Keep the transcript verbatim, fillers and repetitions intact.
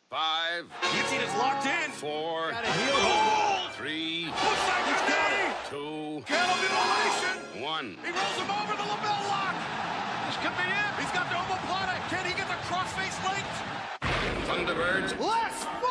Five. Guillotine is locked in. Four. Got a heel hold. Three. Looks like he's got it. Two. Cattle mutilation. One. He rolls him over the lapel lock. This could be it. He's got the omoplata. Can he get the crossface linked? Thunderbirds. Left